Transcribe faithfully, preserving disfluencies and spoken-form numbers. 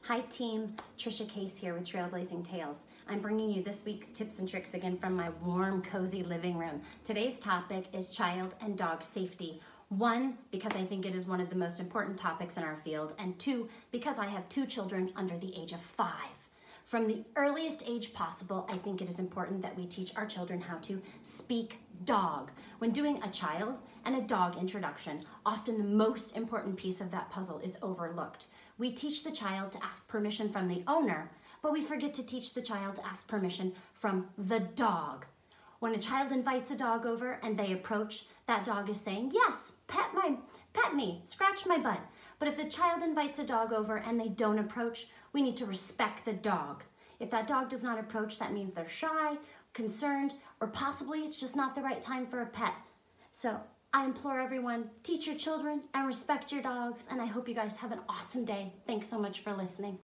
Hi team, Trisha Case here with Trailblazing Tales. I'm bringing you this week's tips and tricks again from my warm, cozy living room. Today's topic is child and dog safety. One, because I think it is one of the most important topics in our field, and two, because I have two children under the age of five. From the earliest age possible, I think it is important that we teach our children how to speak dog. When doing a child and a dog introduction, often the most important piece of that puzzle is overlooked. We teach the child to ask permission from the owner, but we forget to teach the child to ask permission from the dog. When a child invites a dog over and they approach, that dog is saying, yes, pet my, pet me, scratch my butt. But if the child invites a dog over and they don't approach, we need to respect the dog. If that dog does not approach, that means they're shy, concerned, or possibly it's just not the right time for a pet. So I implore everyone, teach your children and respect your dogs, and I hope you guys have an awesome day. Thanks so much for listening.